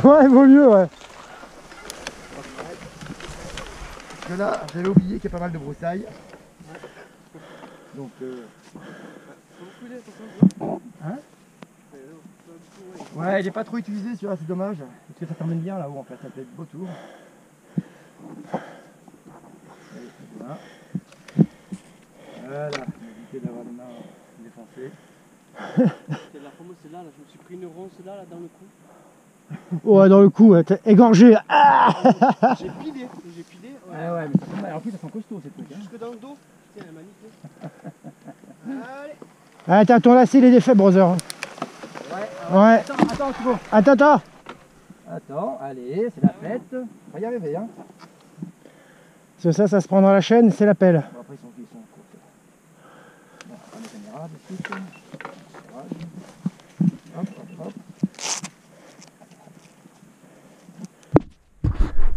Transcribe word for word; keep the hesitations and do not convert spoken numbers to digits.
Ouais, vaut mieux, ouais. Parce que là, j'avais oublié qu'il y a pas mal de broussailles. Donc, euh... hein? Ouais, il est pas trop utilisé celui-là, c'est dommage. Parce que ça termine bien là-haut en fait, ça fait de beaux tours. Voilà. Voilà, éviter d'avoir les mains défoncées. C'est la fameuse, c'est là, là, je me suis pris une ronce là, là, dans le cou. Ouais, dans le cou, ouais, t'es égorgé. Ah J'ai pilé, j'ai pilé. Ouais. Ah ouais, mais ça fait mal. En plus, ça sent costaud ces trucs. Hein. Jusque dans le dos. Tiens, elle est magnifique. Allez. Ah, t'as ton lacet, il est défait, brother. Ouais, Ouais. Attends, attends, Thibaut. Attends, attends. Attends, allez, c'est la fête. On va y arriver, hein. Parce que ça, ça se prend dans la chaîne, c'est la pelle. Bon, après, ils sont, ils sont courts. Bon, on va mettre la caméra de suite. Hop, hop.